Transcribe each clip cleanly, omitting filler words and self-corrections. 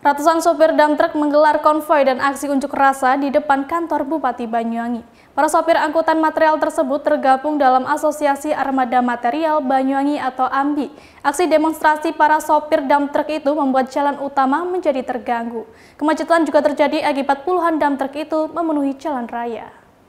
Ratusan sopir dump truck menggelar konvoi dan aksi unjuk rasa di depan kantor Bupati Banyuwangi. Para sopir angkutan material tersebut tergabung dalam Asosiasi Armada Material Banyuwangi atau AMBI. Aksi demonstrasi para sopir dump truck itu membuat jalan utama menjadi terganggu. Kemacetan juga terjadi akibat puluhan dump truck itu memenuhi jalan raya.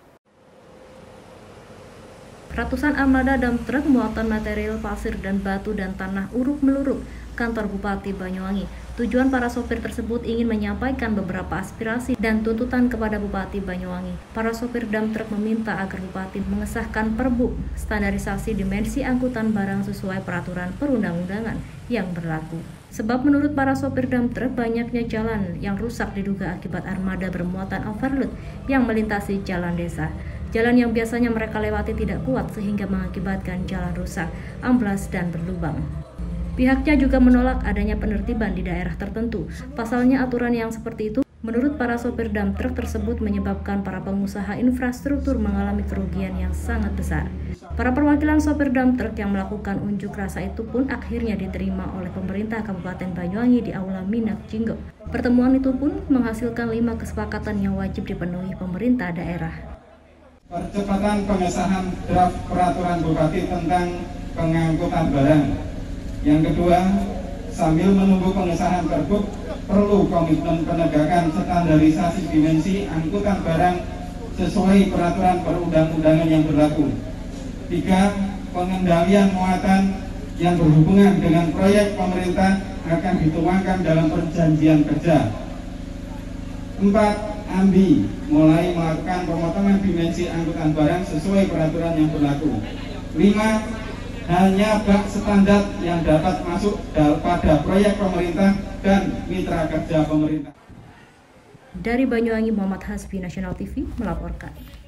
Ratusan armada dump truck muatan material pasir dan batu dan tanah uruk-meluruk kantor Bupati Banyuwangi. Tujuan para sopir tersebut ingin menyampaikan beberapa aspirasi dan tuntutan kepada Bupati Banyuwangi. Para sopir dump truck meminta agar Bupati mengesahkan Perbu standarisasi dimensi angkutan barang sesuai peraturan perundang-undangan yang berlaku. Sebab menurut para sopir dump truck, banyaknya jalan yang rusak diduga akibat armada bermuatan overload yang melintasi jalan desa. Jalan yang biasanya mereka lewati tidak kuat sehingga mengakibatkan jalan rusak, amblas dan berlubang. Pihaknya juga menolak adanya penertiban di daerah tertentu. Pasalnya aturan yang seperti itu menurut para sopir dump truck tersebut menyebabkan para pengusaha infrastruktur mengalami kerugian yang sangat besar. Para perwakilan sopir dump truck yang melakukan unjuk rasa itu pun akhirnya diterima oleh pemerintah Kabupaten Banyuwangi di Aula Minak Jinggo. Pertemuan itu pun menghasilkan 5 kesepakatan yang wajib dipenuhi pemerintah daerah. Percepatan pengesahan draft peraturan Bupati tentang pengangkutan barang. Yang kedua, sambil menunggu pengesahan Pergub, perlu komitmen penegakan standarisasi dimensi angkutan barang sesuai peraturan perundang-undangan yang berlaku. 3. Pengendalian muatan yang berhubungan dengan proyek pemerintah akan dituangkan dalam perjanjian kerja. 4. AMBI mulai melakukan pemotongan dimensi angkutan barang sesuai peraturan yang berlaku. 5. Hanya bak standar yang dapat masuk pada proyek pemerintah dan mitra kerja pemerintah. Dari Banyuwangi, Muhammad Hasbi, Nasional TV melaporkan.